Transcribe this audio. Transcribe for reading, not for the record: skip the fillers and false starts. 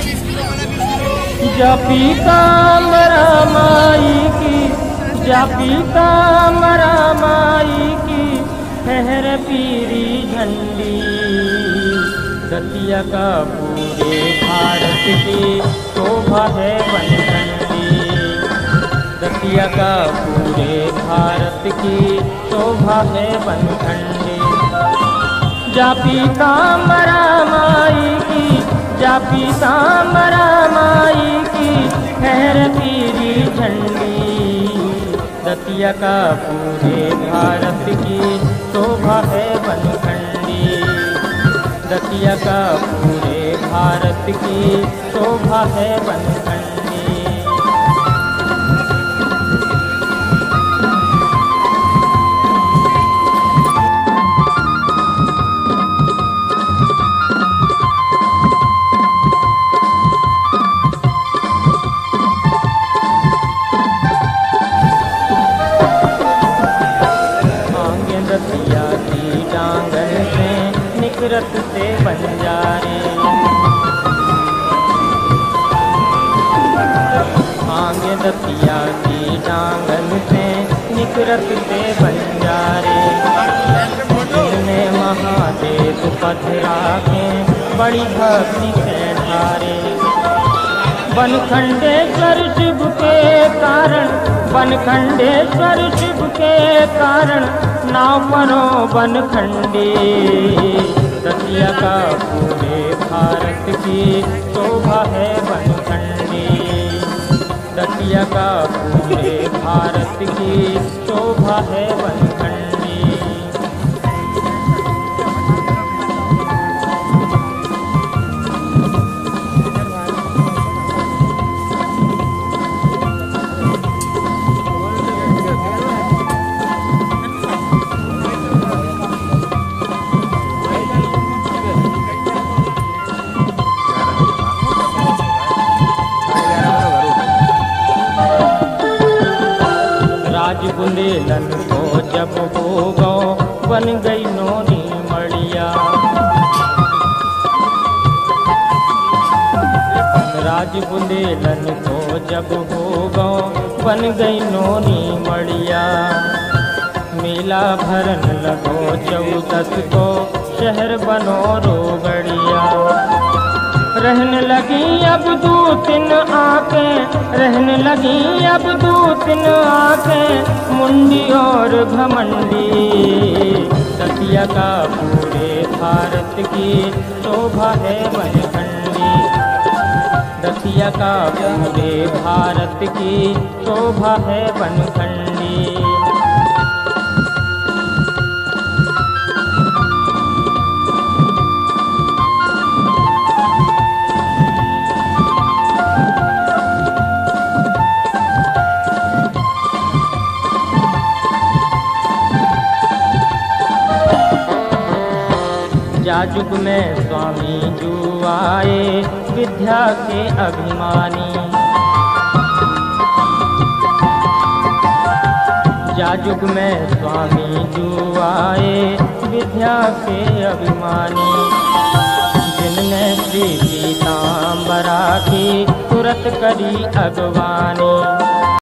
जापी कामरा माई की, जापी कामरा माई की, ठहर पीरी झंडी। दतिया का पूरे भारत की शोभा है बनखंडी। दतिया का पूरे भारत की शोभा है बनखंडी। जापी कामरा माई की, जापी कामरा माई की, ठहर पीरी झंडी। दतिया का पूरे भारत की शोभा है बनखंडी। दतिया का पूरे भारत की शोभा है बनखंडी। दतिया की डांगन से निकरत से बंजारे, आगे दतिया की डांगन से निकरत से बंजारे। जिनमें महादेव पधरा के बड़ी भक्ति से ढारे। बनखंडेश्वर शिव के कारण, बनखंडेश्वर शिव के कारण, नाव परो बनखंडी। दतिया का पूरे भारत की शोभा है बनखंडी। दतिया का पूरे भारत की शोभा है बनखंडी। राज बुंदेलन को जब हो गो बन गई नोनी मड़िया। राज बुंदेलन को जब हो गो बन गई नोनी मड़िया। मेला भरन लगो चौदस को शहर बनो रोगड़िया। रहने लगी अब दो तीन आंखें, रहने लगी अब दो तीन आंखें, मुंडी और घमंडी। दतिया का पूरे भारत की शोभा है बनखंडी। दतिया का पूरे भारत की शोभा है बनखंडी। जाजुग में स्वामी जू आए विद्या के अभिमानी। जाजुग में स्वामी जू आए विद्या के अभिमानी। जिनने श्री पीताम्बरा की तुरत करी अगवानी।